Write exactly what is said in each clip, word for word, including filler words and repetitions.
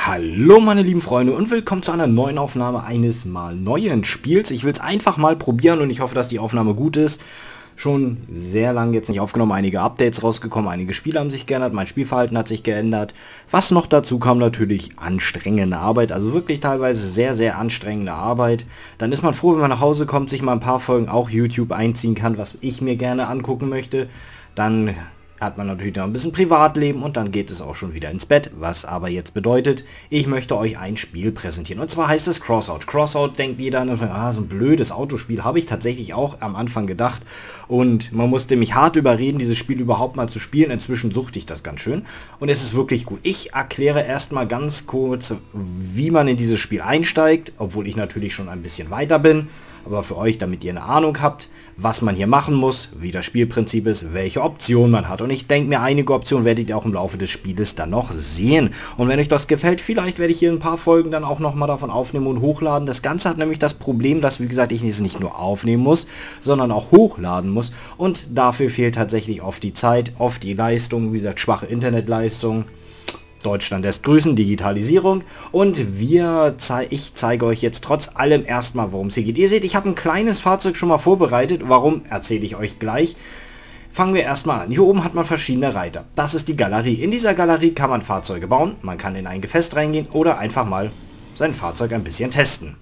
Hallo meine lieben Freunde und willkommen zu einer neuen Aufnahme eines mal neuen Spiels. Ich will es einfach mal probieren und ich hoffe, dass die Aufnahme gut ist. Schon sehr lange jetzt nicht aufgenommen, einige Updates rausgekommen, einige Spiele haben sich geändert, mein Spielverhalten hat sich geändert. Was noch dazu kam, natürlich anstrengende Arbeit, also wirklich teilweise sehr, sehr anstrengende Arbeit. Dann ist man froh, wenn man nach Hause kommt, sich mal ein paar Folgen auch YouTube einziehen kann, was ich mir gerne angucken möchte. Dann hat man natürlich noch ein bisschen Privatleben und dann geht es auch schon wieder ins Bett, was aber jetzt bedeutet, ich möchte euch ein Spiel präsentieren und zwar heißt es Crossout. Crossout denkt jeder, ah, so ein blödes Autospiel, habe ich tatsächlich auch am Anfang gedacht und man musste mich hart überreden, dieses Spiel überhaupt mal zu spielen. Inzwischen suchte ich das ganz schön und es ist wirklich gut. Ich erkläre erstmal ganz kurz, wie man in dieses Spiel einsteigt, obwohl ich natürlich schon ein bisschen weiter bin, aber für euch, damit ihr eine Ahnung habt, was man hier machen muss, wie das Spielprinzip ist, welche Optionen man hat. Und ich denke mir, einige Optionen werdet ihr auch im Laufe des Spieles dann noch sehen. Und wenn euch das gefällt, vielleicht werde ich hier ein paar Folgen dann auch nochmal davon aufnehmen und hochladen. Das Ganze hat nämlich das Problem, dass, wie gesagt, ich es nicht nur aufnehmen muss, sondern auch hochladen muss. Und dafür fehlt tatsächlich oft die Zeit, oft die Leistung, wie gesagt, schwache Internetleistung. Deutschland lässt grüßen, Digitalisierung und wir zei ich zeige euch jetzt trotz allem erstmal, worum es hier geht. Ihr seht, ich habe ein kleines Fahrzeug schon mal vorbereitet. Warum, erzähle ich euch gleich. Fangen wir erstmal an. Hier oben hat man verschiedene Reiter. Das ist die Galerie. In dieser Galerie kann man Fahrzeuge bauen, man kann in ein Gefäß reingehen oder einfach mal sein Fahrzeug ein bisschen testen.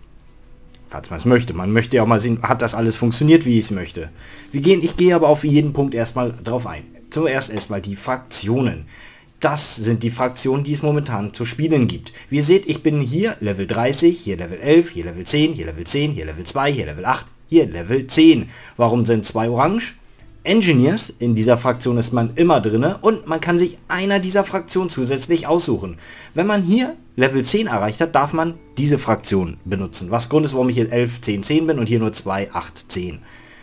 Falls man es möchte. Man möchte ja auch mal sehen, hat das alles funktioniert, wie ich es möchte. Wir gehen, ich gehe aber auf jeden Punkt erstmal drauf ein. Zuerst erstmal die Fraktionen. Das sind die Fraktionen, die es momentan zu spielen gibt. Wie ihr seht, ich bin hier Level dreißig, hier Level elf, hier Level zehn, hier Level zehn, hier Level zwei, hier Level acht, hier Level zehn. Warum sind zwei orange? Engineers, in dieser Fraktion ist man immer drin und man kann sich einer dieser Fraktionen zusätzlich aussuchen. Wenn man hier Level zehn erreicht hat, darf man diese Fraktion benutzen. Was Grund ist, warum ich hier elf, zehn, zehn bin und hier nur zwei, acht, zehn.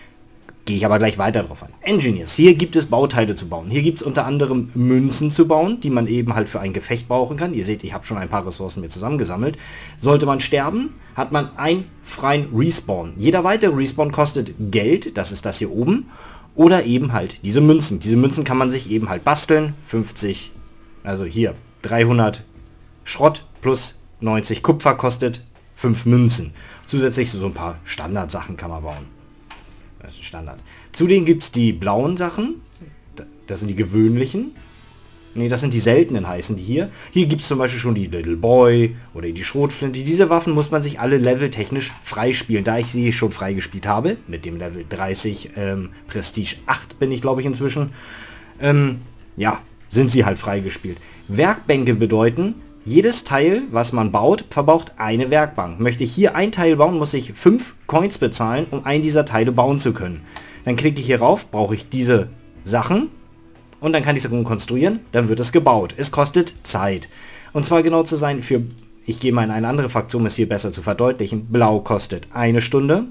Gehe ich aber gleich weiter drauf an. Engineers. Hier gibt es Bauteile zu bauen. Hier gibt es unter anderem Münzen zu bauen, die man eben halt für ein Gefecht brauchen kann. Ihr seht, ich habe schon ein paar Ressourcen mir zusammengesammelt. Sollte man sterben, hat man einen freien Respawn. Jeder weitere Respawn kostet Geld, das ist das hier oben. Oder eben halt diese Münzen. Diese Münzen kann man sich eben halt basteln. fünfzig, also hier dreihundert Schrott plus neunzig Kupfer kostet fünf Münzen. Zusätzlich so ein paar Standardsachen kann man bauen. Das ist Standard. Zudem gibt es die blauen Sachen. Das sind die gewöhnlichen. Ne, das sind die seltenen, heißen die hier. Hier gibt es zum Beispiel schon die Little Boy oder die Schrotflinte. Diese Waffen muss man sich alle leveltechnisch freispielen. Da ich sie schon freigespielt habe, mit dem Level dreißig, ähm, Prestige acht bin ich glaube ich inzwischen, ähm, ja, sind sie halt freigespielt. Werkbänke bedeuten, jedes Teil, was man baut, verbraucht eine Werkbank. Möchte ich hier ein Teil bauen, muss ich fünf Coins bezahlen, um einen dieser Teile bauen zu können. Dann klicke ich hier rauf, brauche ich diese Sachen und dann kann ich es konstruieren, dann wird es gebaut. Es kostet Zeit. Und zwar genau zu sein, für, ich gehe mal in eine andere Fraktion, um es hier besser zu verdeutlichen. Blau kostet eine Stunde,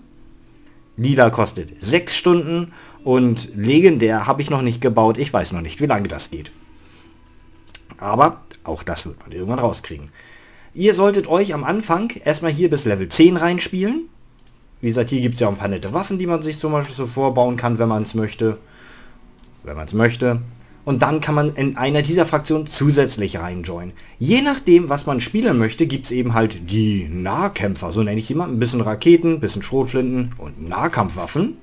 Lila kostet sechs Stunden und legendär habe ich noch nicht gebaut. Ich weiß noch nicht, wie lange das geht. Aber auch das wird man irgendwann rauskriegen. Ihr solltet euch am Anfang erstmal hier bis Level zehn reinspielen. Wie gesagt, hier gibt es ja auch ein paar nette Waffen, die man sich zum Beispiel so vorbauen kann, wenn man es möchte. Wenn man es möchte. Und dann kann man in einer dieser Fraktionen zusätzlich reinjoinen. Je nachdem, was man spielen möchte, gibt es eben halt die Nahkämpfer. So nenne ich sie mal. Ein bisschen Raketen, ein bisschen Schrotflinten und Nahkampfwaffen.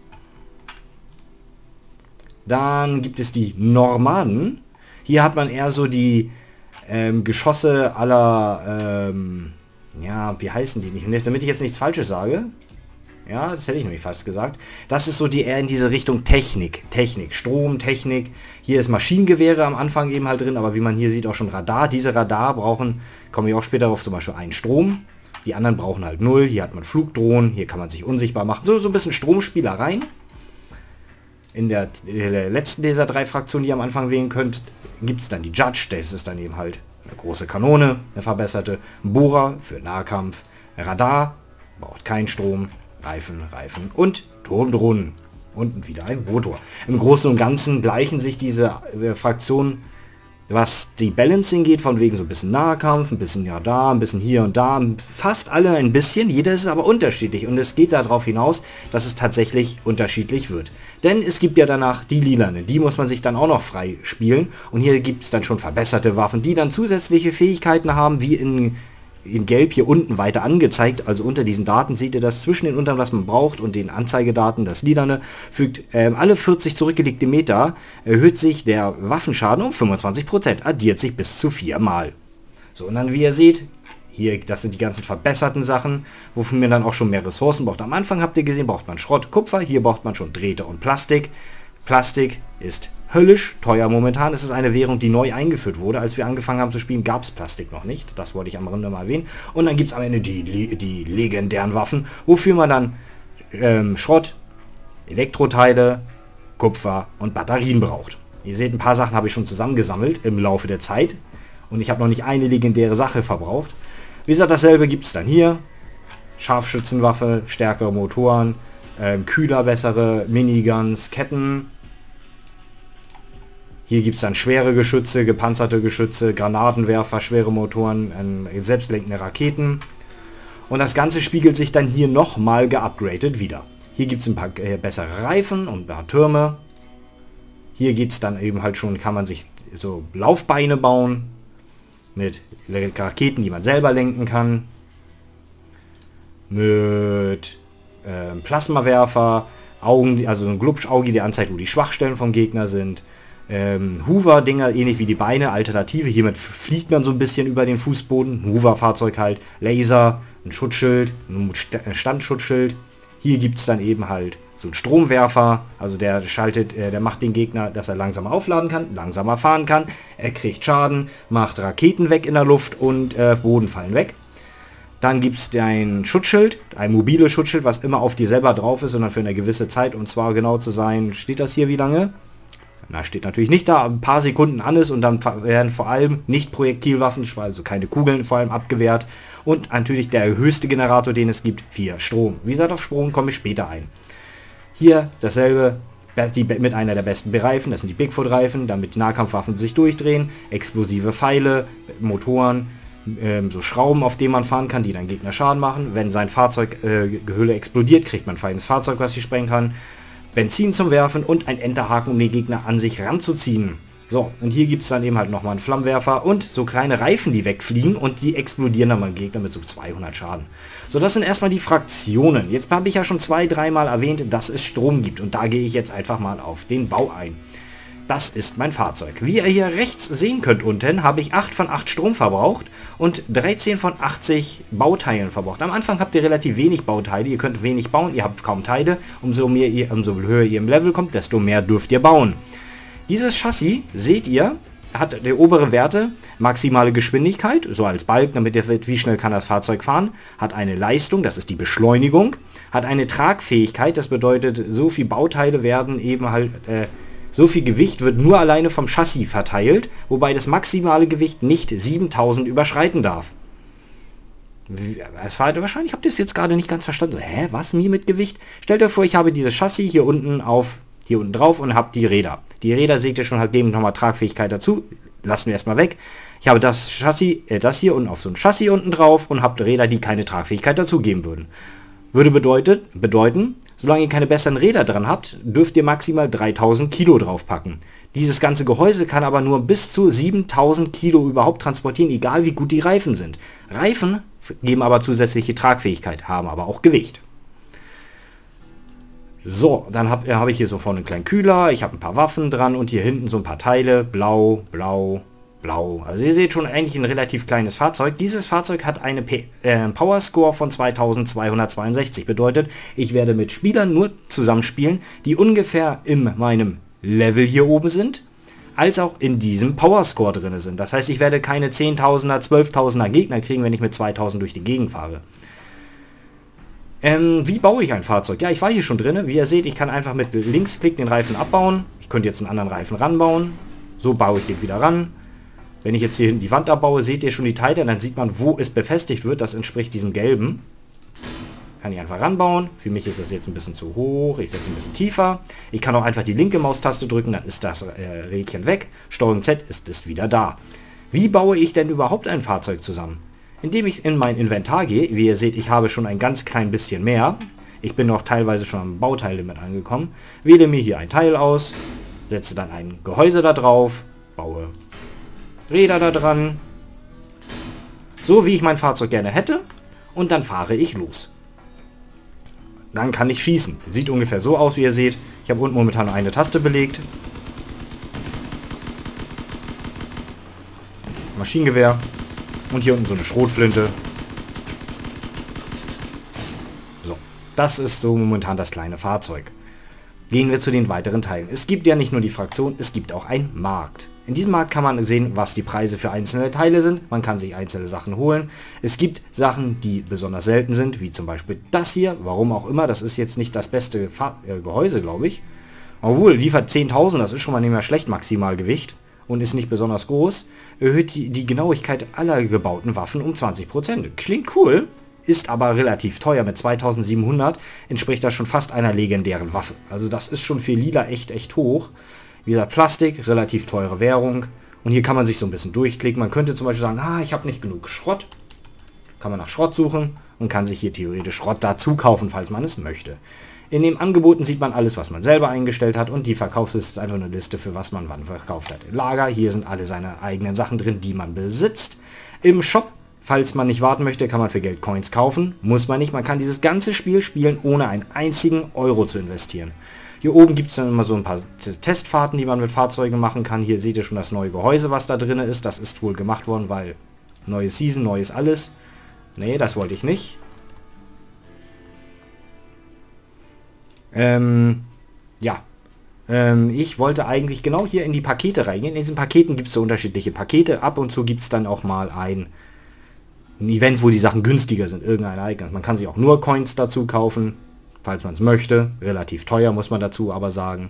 Dann gibt es die Nomaden. Hier hat man eher so die ähm, Geschosse aller, ähm, ja, wie heißen die nicht? Und jetzt, damit ich jetzt nichts Falsches sage, ja, das hätte ich nämlich fast gesagt, das ist so die eher in diese Richtung Technik, Technik, Strom, Technik. Hier ist Maschinengewehre am Anfang eben halt drin, aber wie man hier sieht auch schon Radar. Diese Radar brauchen, komme ich auch später auf, zum Beispiel einen Strom. Die anderen brauchen halt null. Hier hat man Flugdrohnen, hier kann man sich unsichtbar machen. So, so ein bisschen Stromspielereien. In der, in der letzten dieser drei Fraktionen, die ihr am Anfang wählen könnt, gibt es dann die Judge, das ist dann eben halt eine große Kanone, eine verbesserte, Bohrer für Nahkampf, Radar, braucht keinen Strom, Reifen, Reifen und Turmdrohnen und wieder ein Motor. Im Großen und Ganzen gleichen sich diese äh, Fraktionen was die Balancing geht, von wegen so ein bisschen Nahkampf, ein bisschen ja da, ein bisschen hier und da, fast alle ein bisschen, jeder ist aber unterschiedlich und es geht darauf hinaus, dass es tatsächlich unterschiedlich wird. Denn es gibt ja danach die Lilanen, die muss man sich dann auch noch frei spielen und hier gibt es dann schon verbesserte Waffen, die dann zusätzliche Fähigkeiten haben, wie in in Gelb hier unten weiter angezeigt, also unter diesen Daten seht ihr das zwischen den Unteren, was man braucht und den Anzeigedaten, das Lilane, fügt ähm, alle vierzig zurückgelegte Meter, erhöht sich der Waffenschaden um fünfundzwanzig Prozent, addiert sich bis zu viermal. So, und dann wie ihr seht, hier, das sind die ganzen verbesserten Sachen, wofür man dann auch schon mehr Ressourcen braucht. Am Anfang habt ihr gesehen, braucht man Schrott, Kupfer, hier braucht man schon Drähte und Plastik. Plastik ist höllisch teuer momentan. Es ist eine Währung, die neu eingeführt wurde. Als wir angefangen haben zu spielen, gab es Plastik noch nicht. Das wollte ich am Rande mal erwähnen. Und dann gibt es am Ende die, die legendären Waffen, wofür man dann ähm, Schrott, Elektroteile, Kupfer und Batterien braucht. Ihr seht, ein paar Sachen habe ich schon zusammengesammelt im Laufe der Zeit. Und ich habe noch nicht eine legendäre Sache verbraucht. Wie gesagt, dasselbe gibt es dann hier. Scharfschützenwaffe, stärkere Motoren, ähm, kühler, bessere Miniguns, Ketten. Hier gibt es dann schwere Geschütze, gepanzerte Geschütze, Granatenwerfer, schwere Motoren, ähm, selbstlenkende Raketen. Und das Ganze spiegelt sich dann hier nochmal geupgradet wieder. Hier gibt es ein paar äh, bessere Reifen und ein paar Türme. Hier geht es dann eben halt schon, kann man sich so Laufbeine bauen. Mit Raketen, die man selber lenken kann. Mit äh, Plasmawerfer, Augen, also so ein Glubschauge, der anzeigt, wo die Schwachstellen vom Gegner sind. Ähm, Hoover-Dinger, ähnlich wie die Beine, Alternative. Hiermit fliegt man so ein bisschen über den Fußboden. Ein Hoover-Fahrzeug halt. Laser, ein Schutzschild, ein Standschutzschild. Hier gibt es dann eben halt so ein Stromwerfer. Also der schaltet, äh, der macht den Gegner, dass er langsamer aufladen kann, langsamer fahren kann. Er kriegt Schaden, macht Raketen weg in der Luft und äh, Bodenfallen weg. Dann gibt es ein Schutzschild, ein mobiles Schutzschild, was immer auf dir selber drauf ist, sondern für eine gewisse Zeit. Und zwar genau zu sein, steht das hier wie lange? Na, steht natürlich nicht da, ein paar Sekunden an ist und dann werden vor allem nicht Projektilwaffen, also keine Kugeln vor allem abgewehrt. Und natürlich der höchste Generator, den es gibt, vier Strom. Wie gesagt, auf Strom komme ich später ein. Hier dasselbe, die mit einer der besten Reifen, das sind die Bigfoot-Reifen, damit Nahkampfwaffen sich durchdrehen, explosive Pfeile, Motoren, ähm, so Schrauben, auf denen man fahren kann, die dann Gegner Schaden machen. Wenn sein Fahrzeuggehülle äh, explodiert, kriegt man ein feines Fahrzeug, was sie sprengen kann. Benzin zum Werfen und ein Enterhaken, um den Gegner an sich ranzuziehen. So, und hier gibt es dann eben halt nochmal einen Flammenwerfer und so kleine Reifen, die wegfliegen und die explodieren dann beim Gegner mit so zweihundert Schaden. So, das sind erstmal die Fraktionen. Jetzt habe ich ja schon zwei, dreimal erwähnt, dass es Strom gibt und da gehe ich jetzt einfach mal auf den Bau ein. Das ist mein Fahrzeug. Wie ihr hier rechts sehen könnt unten, habe ich acht von acht Strom verbraucht und dreizehn von achtzig Bauteilen verbraucht. Am Anfang habt ihr relativ wenig Bauteile, ihr könnt wenig bauen, ihr habt kaum Teile. Umso, mehr ihr, umso höher ihr im Level kommt, desto mehr dürft ihr bauen. Dieses Chassis, seht ihr, hat die obere Werte, maximale Geschwindigkeit, so als Balken, damit ihr wisst, wie schnell kann das Fahrzeug fahren, hat eine Leistung, das ist die Beschleunigung, hat eine Tragfähigkeit, das bedeutet, so viele Bauteile werden eben halt... Äh, So viel Gewicht wird nur alleine vom Chassis verteilt, wobei das maximale Gewicht nicht siebentausend überschreiten darf. Es war wahrscheinlich, habt ihr es jetzt gerade nicht ganz verstanden. So, hä, was mir mit Gewicht? Stellt euch vor, ich habe dieses Chassis hier unten auf, hier unten drauf und habe die Räder. Die Räder seht ihr schon, halt geben nochmal Tragfähigkeit dazu. Lassen wir erstmal weg. Ich habe das Chassis, äh, das hier unten auf so ein Chassis unten drauf und habe Räder, die keine Tragfähigkeit dazu geben würden. Würde bedeutet, bedeuten, solange ihr keine besseren Räder dran habt, dürft ihr maximal dreitausend Kilo draufpacken. Dieses ganze Gehäuse kann aber nur bis zu siebentausend Kilo überhaupt transportieren, egal wie gut die Reifen sind. Reifen geben aber zusätzliche Tragfähigkeit, haben aber auch Gewicht. So, dann habe hab ich hier so vorne einen kleinen Kühler, ich habe ein paar Waffen dran und hier hinten so ein paar Teile, blau, blau, blau. Also ihr seht schon eigentlich ein relativ kleines Fahrzeug. Dieses Fahrzeug hat eine P äh, Power Score von zweitausendzweihundertzweiundsechzig. Bedeutet, ich werde mit Spielern nur zusammenspielen, die ungefähr in meinem Level hier oben sind, als auch in diesem Power Score drin sind. Das heißt, ich werde keine zehntausender, zwölftausender Gegner kriegen, wenn ich mit zweitausend durch die Gegend fahre. Ähm, wie baue ich ein Fahrzeug? Ja, ich war hier schon drin. Wie ihr seht, ich kann einfach mit Linksklick den Reifen abbauen. Ich könnte jetzt einen anderen Reifen ranbauen. So baue ich den wieder ran. Wenn ich jetzt hier hinten die Wand abbaue, seht ihr schon die Teile, dann sieht man, wo es befestigt wird. Das entspricht diesem gelben. Kann ich einfach ranbauen. Für mich ist das jetzt ein bisschen zu hoch. Ich setze ein bisschen tiefer. Ich kann auch einfach die linke Maustaste drücken, dann ist das äh, Rädchen weg. Steuerung Z ist es wieder da. Wie baue ich denn überhaupt ein Fahrzeug zusammen? Indem ich in mein Inventar gehe. Wie ihr seht, ich habe schon ein ganz klein bisschen mehr. Ich bin noch teilweise schon am Bauteillimit angekommen. Wähle mir hier ein Teil aus. Setze dann ein Gehäuse da drauf. Baue Räder da dran. So wie ich mein Fahrzeug gerne hätte. Und dann fahre ich los. Dann kann ich schießen. Sieht ungefähr so aus, wie ihr seht. Ich habe unten momentan nur eine Taste belegt. Maschinengewehr. Und hier unten so eine Schrotflinte. So, das ist so momentan das kleine Fahrzeug. Gehen wir zu den weiteren Teilen. Es gibt ja nicht nur die Fraktion, es gibt auch einen Markt. In diesem Markt kann man sehen, was die Preise für einzelne Teile sind. Man kann sich einzelne Sachen holen. Es gibt Sachen, die besonders selten sind, wie zum Beispiel das hier. Warum auch immer, das ist jetzt nicht das beste Fahr äh, Gehäuse, glaube ich. Obwohl, liefert zehntausend, das ist schon mal nicht mehr schlecht, Maximalgewicht. Und ist nicht besonders groß. Erhöht die, die Genauigkeit aller gebauten Waffen um zwanzig Prozent. Klingt cool, ist aber relativ teuer. Mit zweitausendsiebenhundert entspricht das schon fast einer legendären Waffe. Also das ist schon für Lila echt, echt hoch. Wie gesagt, Plastik, relativ teure Währung. Und hier kann man sich so ein bisschen durchklicken. Man könnte zum Beispiel sagen, ah, ich habe nicht genug Schrott. Kann man nach Schrott suchen und kann sich hier theoretisch Schrott dazu kaufen, falls man es möchte. In den Angeboten sieht man alles, was man selber eingestellt hat. Und die Verkaufsliste ist einfach eine Liste, für was man wann verkauft hat. Im Lager, hier sind alle seine eigenen Sachen drin, die man besitzt. Im Shop, falls man nicht warten möchte, kann man für Geld Coins kaufen. Muss man nicht. Man kann dieses ganze Spiel spielen, ohne einen einzigen Euro zu investieren. Hier oben gibt es dann immer so ein paar Testfahrten, die man mit Fahrzeugen machen kann. Hier seht ihr schon das neue Gehäuse, was da drin ist. Das ist wohl gemacht worden, weil neue Season, neues alles. Nee, das wollte ich nicht. Ähm, ja. Ähm, ich wollte eigentlich genau hier in die Pakete reingehen. In diesen Paketen gibt es so unterschiedliche Pakete. Ab und zu gibt es dann auch mal ein, ein Event, wo die Sachen günstiger sind. Irgendein Ereignis. Man kann sich auch nur Coins dazu kaufen. Falls man es möchte. Relativ teuer, muss man dazu aber sagen.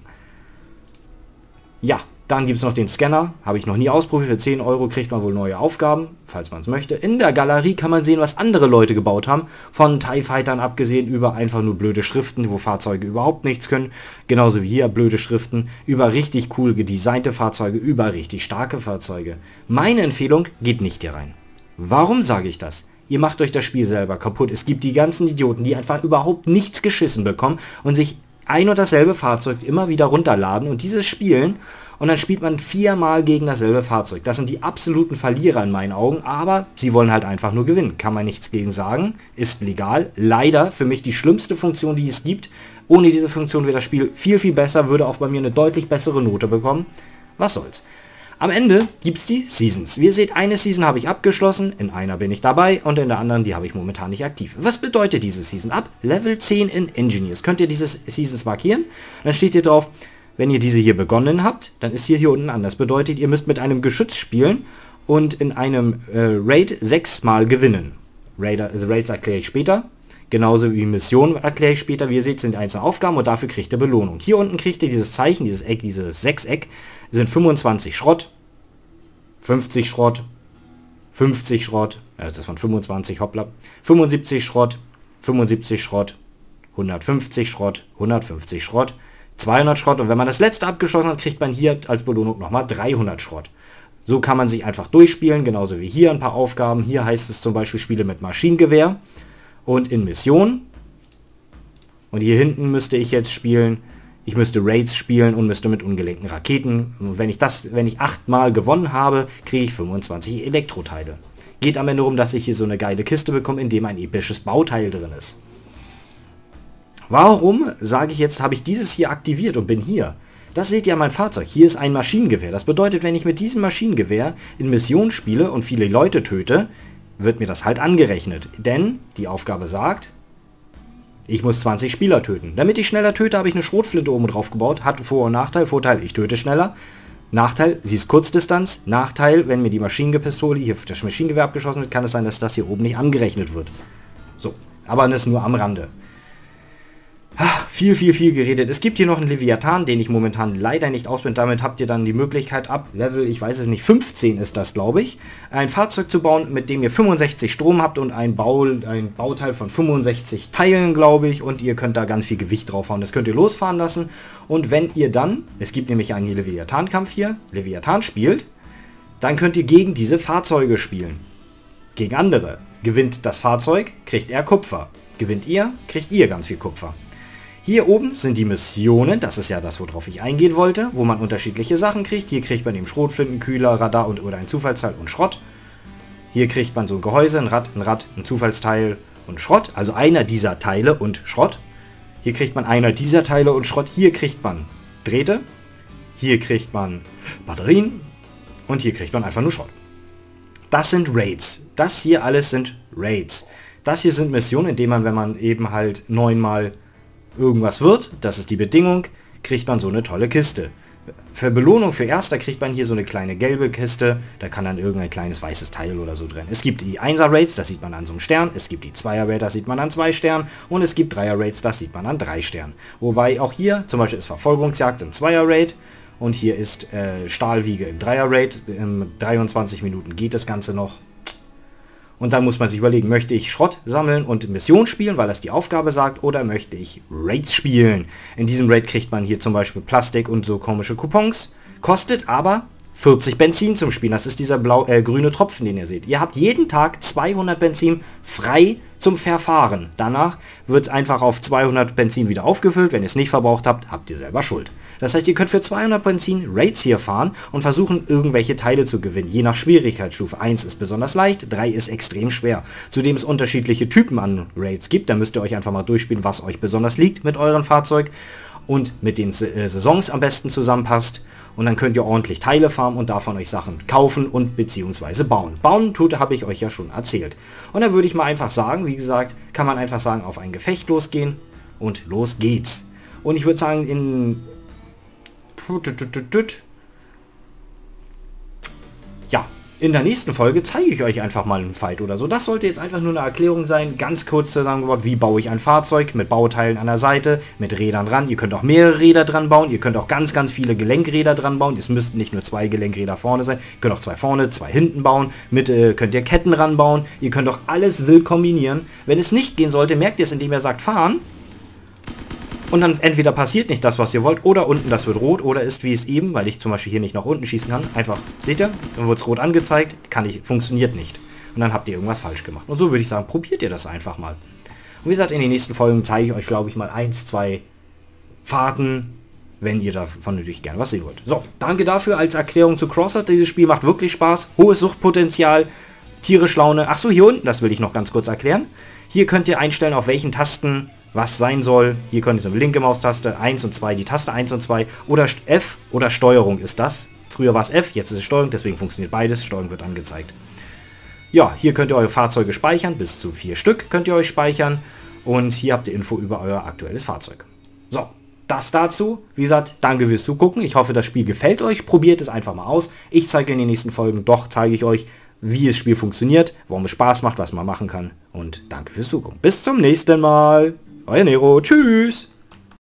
Ja, dann gibt es noch den Scanner. Habe ich noch nie ausprobiert. Für zehn Euro kriegt man wohl neue Aufgaben, falls man es möchte. In der Galerie kann man sehen, was andere Leute gebaut haben. Von TIE Fightern abgesehen, über einfach nur blöde Schriften, wo Fahrzeuge überhaupt nichts können. Genauso wie hier blöde Schriften. Über richtig cool gedesignte Fahrzeuge, über richtig starke Fahrzeuge. Meine Empfehlung, geht nicht hier rein. Warum sage ich das? Ihr macht euch das Spiel selber kaputt. Es gibt die ganzen Idioten, die einfach überhaupt nichts geschissen bekommen und sich ein und dasselbe Fahrzeug immer wieder runterladen und dieses spielen und dann spielt man viermal gegen dasselbe Fahrzeug. Das sind die absoluten Verlierer in meinen Augen, aber sie wollen halt einfach nur gewinnen. Kann man nichts gegen sagen, ist legal. Leider für mich die schlimmste Funktion, die es gibt. Ohne diese Funktion wäre das Spiel viel, viel besser, würde auch bei mir eine deutlich bessere Note bekommen. Was soll's. Am Ende gibt es die Seasons. Wie ihr seht, eine Season habe ich abgeschlossen, in einer bin ich dabei und in der anderen, die habe ich momentan nicht aktiv. Was bedeutet diese Season? Ab Level zehn in Engineers könnt ihr diese Seasons markieren. Dann steht hier drauf, wenn ihr diese hier begonnen habt, dann ist hier, hier unten anders. Bedeutet, ihr müsst mit einem Geschütz spielen und in einem äh, Raid sechsmal gewinnen. Raider, also Raids erkläre ich später. Genauso wie Missionen erkläre ich später. Wie ihr seht, sind einzelne Aufgaben und dafür kriegt ihr Belohnung. Hier unten kriegt ihr dieses Zeichen, dieses Eck, dieses Sechseck, sind fünfundzwanzig Schrott, fünfzig Schrott, fünfzig Schrott, ja, das waren fünfundzwanzig, hoppla, fünfundsiebzig Schrott, fünfundsiebzig Schrott, hundertfünfzig Schrott, hundertfünfzig Schrott, zweihundert Schrott und wenn man das letzte abgeschlossen hat, kriegt man hier als Belohnung nochmal dreihundert Schrott. So kann man sich einfach durchspielen, genauso wie hier ein paar Aufgaben. Hier heißt es zum Beispiel, spiele mit Maschinengewehr und in Mission. Und hier hinten müsste ich jetzt spielen, ich müsste Raids spielen und müsste mit ungelenkten Raketen. Und wenn ich das, wenn ich achtmal gewonnen habe, kriege ich fünfundzwanzig Elektroteile. Geht am Ende darum, dass ich hier so eine geile Kiste bekomme, in dem ein episches Bauteil drin ist. Warum, sage ich jetzt, habe ich dieses hier aktiviert und bin hier? Das seht ihr an meinem Fahrzeug. Hier ist ein Maschinengewehr. Das bedeutet, wenn ich mit diesem Maschinengewehr in Mission spiele und viele Leute töte, wird mir das halt angerechnet. Denn die Aufgabe sagt, ich muss zwanzig Spieler töten. Damit ich schneller töte, habe ich eine Schrotflinte oben drauf gebaut. Hat Vor- und Nachteil. Vorteil, ich töte schneller. Nachteil, sie ist Kurzdistanz. Nachteil, wenn mir die Maschinenpistole, hier das Maschinengewehr abgeschossen wird, kann es sein, dass das hier oben nicht angerechnet wird. So, aber das nur am Rande. Viel, viel, viel geredet. Es gibt hier noch einen Leviathan, den ich momentan leider nicht ausblende. Damit habt ihr dann die Möglichkeit ab Level, ich weiß es nicht, fünfzehn ist das, glaube ich, ein Fahrzeug zu bauen, mit dem ihr fünfundsechzig Strom habt und ein, Bau, ein Bauteil von fünfundsechzig Teilen, glaube ich. Und ihr könnt da ganz viel Gewicht draufhauen. Das könnt ihr losfahren lassen. Und wenn ihr dann, es gibt nämlich einen Leviathan-Kampf hier, Leviathan spielt, dann könnt ihr gegen diese Fahrzeuge spielen. Gegen andere. Gewinnt das Fahrzeug, kriegt er Kupfer. Gewinnt ihr, kriegt ihr ganz viel Kupfer. Hier oben sind die Missionen, das ist ja das, worauf ich eingehen wollte, wo man unterschiedliche Sachen kriegt. Hier kriegt man eben Schrotflinten, Kühler, Radar und oder ein Zufallsteil und Schrott. Hier kriegt man so ein Gehäuse, ein Rad, ein Rad, ein Zufallsteil und Schrott. Also einer dieser Teile und Schrott. Hier kriegt man einer dieser Teile und Schrott. Hier kriegt man Drähte. Hier kriegt man Batterien. Und hier kriegt man einfach nur Schrott. Das sind Raids. Das hier alles sind Raids. Das hier sind Missionen, in denen man, wenn man eben halt neunmal irgendwas wird, das ist die Bedingung, kriegt man so eine tolle Kiste. Für Belohnung für Erster kriegt man hier so eine kleine gelbe Kiste, da kann dann irgendein kleines weißes Teil oder so drin. Es gibt die Einser-Raids, das sieht man an so einem Stern, es gibt die Zweier-Raids, das sieht man an zwei Sternen und es gibt Dreier-Raids, das sieht man an drei Sternen. Wobei auch hier zum Beispiel ist Verfolgungsjagd im Zweier-Raid und hier ist äh, Stahlwiege im Dreier-Raid, in dreiundzwanzig Minuten geht das Ganze noch. Und dann muss man sich überlegen, möchte ich Schrott sammeln und Mission spielen, weil das die Aufgabe sagt, oder möchte ich Raids spielen. In diesem Raid kriegt man hier zum Beispiel Plastik und so komische Coupons. Kostet aber vierzig Benzin zum Spielen. Das ist dieser blau, äh, grüne Tropfen, den ihr seht. Ihr habt jeden Tag zweihundert Benzin frei zum Verfahren. Danach wird es einfach auf zweihundert Benzin wieder aufgefüllt. Wenn ihr es nicht verbraucht habt, habt ihr selber Schuld. Das heißt, ihr könnt für zweihundert Benzin Raids hier fahren und versuchen, irgendwelche Teile zu gewinnen. Je nach Schwierigkeitsstufe. eins ist besonders leicht, drei ist extrem schwer. Zudem es unterschiedliche Typen an Raids gibt. Da müsst ihr euch einfach mal durchspielen, was euch besonders liegt mit eurem Fahrzeug und mit den äh, Saisons am besten zusammenpasst. Und dann könnt ihr ordentlich Teile farmen und davon euch Sachen kaufen und beziehungsweise bauen. Bauen tut, habe ich euch ja schon erzählt. Und dann würde ich mal einfach sagen, wie gesagt, kann man einfach sagen, auf ein Gefecht losgehen und los geht's. Und ich würde sagen, in... Ja, in der nächsten Folge zeige ich euch einfach mal einen Fight oder so. Das sollte jetzt einfach nur eine Erklärung sein, ganz kurz zusammengebaut, wie baue ich ein Fahrzeug mit Bauteilen an der Seite, mit Rädern dran. Ihr könnt auch mehrere Räder dran bauen, ihr könnt auch ganz, ganz viele Gelenkräder dran bauen. Es müssten nicht nur zwei Gelenkräder vorne sein, ihr könnt auch zwei vorne, zwei hinten bauen. Mit äh, könnt ihr Ketten ranbauen, ihr könnt auch alles wild kombinieren. Wenn es nicht gehen sollte, merkt ihr es, indem ihr sagt, fahren. Und dann entweder passiert nicht das, was ihr wollt, oder unten das wird rot, oder ist wie es eben, weil ich zum Beispiel hier nicht nach unten schießen kann, einfach, seht ihr, dann wird es rot angezeigt, kann ich, funktioniert nicht. Und dann habt ihr irgendwas falsch gemacht. Und so würde ich sagen, probiert ihr das einfach mal. Und wie gesagt, in den nächsten Folgen zeige ich euch, glaube ich, mal eins, zwei Fahrten, wenn ihr davon natürlich gerne was sehen wollt. So, danke dafür als Erklärung zu Crosshair. Dieses Spiel macht wirklich Spaß, hohes Suchtpotenzial, tierisch Laune. Achso, hier unten, das will ich noch ganz kurz erklären. Hier könnt ihr einstellen, auf welchen Tasten was sein soll. Hier könnt ihr so eine linke Maustaste, eins und zwei, die Taste eins und zwei, oder F oder Steuerung ist das. Früher war es F, jetzt ist es Steuerung, deswegen funktioniert beides. Steuerung wird angezeigt. Ja, hier könnt ihr eure Fahrzeuge speichern, bis zu vier Stück könnt ihr euch speichern. Und hier habt ihr Info über euer aktuelles Fahrzeug. So, das dazu. Wie gesagt, danke fürs Zugucken. Ich hoffe, das Spiel gefällt euch. Probiert es einfach mal aus. Ich zeige in den nächsten Folgen, doch zeige ich euch, wie das Spiel funktioniert, warum es Spaß macht, was man machen kann. Und danke fürs Zugucken. Bis zum nächsten Mal. Euer Nero. Tschüss.